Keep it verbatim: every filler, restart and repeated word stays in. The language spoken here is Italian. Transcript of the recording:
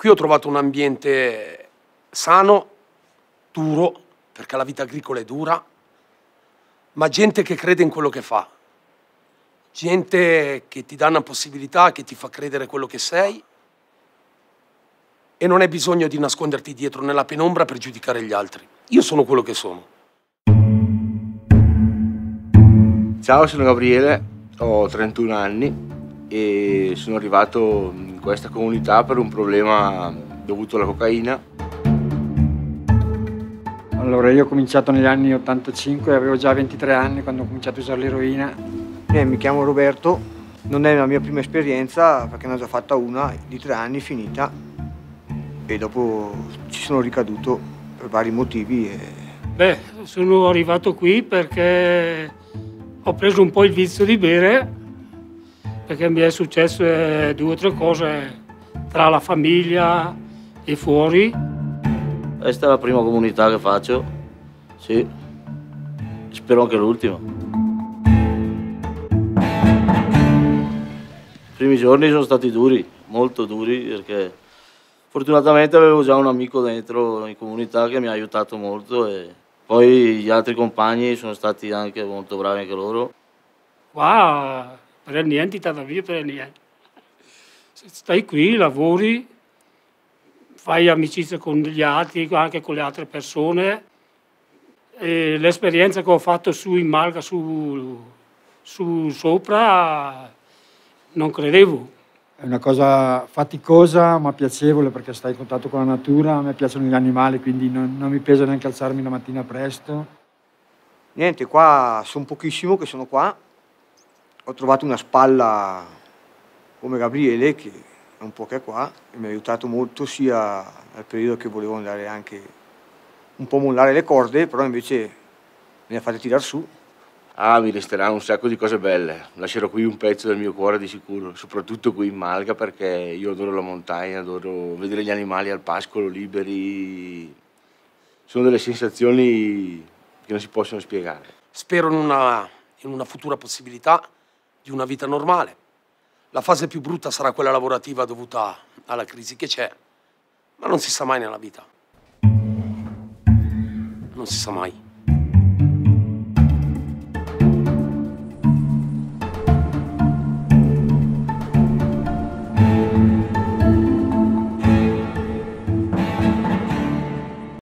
Qui ho trovato un ambiente sano, duro, perché la vita agricola è dura, ma gente che crede in quello che fa. Gente che ti dà una possibilità, che ti fa credere quello che sei e non hai bisogno di nasconderti dietro nella penombra per giudicare gli altri. Io sono quello che sono. Ciao, sono Gabriele, ho trentuno anni e sono arrivato in questa comunità per un problema dovuto alla cocaina. Allora, io ho cominciato negli anni ottantacinque, avevo già ventitré anni quando ho cominciato a usare l'eroina. Eh, mi chiamo Roberto, non è la mia prima esperienza perché ne ho già fatta una di tre anni finita e dopo ci sono ricaduto per vari motivi. E... Beh, sono arrivato qui perché ho preso un po' il vizio di bere, perché mi è successo eh, due o tre cose tra la famiglia e fuori. Questa è la prima comunità che faccio, sì, spero anche l'ultima. I primi giorni sono stati duri, molto duri, perché fortunatamente avevo già un amico dentro in comunità che mi ha aiutato molto e poi gli altri compagni sono stati anche molto bravi anche loro. Qua per niente, ti via per niente. Stai qui, lavori, fai amicizia con gli altri, anche con le altre persone. E l'esperienza che ho fatto su in Malga, su, su sopra, non credevo. È una cosa faticosa ma piacevole perché stai in contatto con la natura, a me piacciono gli animali quindi non, non mi pesa neanche alzarmi la mattina presto. Niente, qua sono pochissimo che sono qua, ho trovato una spalla come Gabriele che è un po' che è qua e mi ha aiutato molto sia al periodo che volevo andare anche un po' mollare le corde, però invece me le ha fatte tirare su. Ah, mi resterà un sacco di cose belle. Lascerò qui un pezzo del mio cuore di sicuro, soprattutto qui in Malga perché io adoro la montagna, adoro vedere gli animali al pascolo liberi. Sono delle sensazioni che non si possono spiegare. Spero in una, in una futura possibilità di una vita normale. La fase più brutta sarà quella lavorativa dovuta alla crisi che c'è, ma non si sa mai nella vita. Non si sa mai.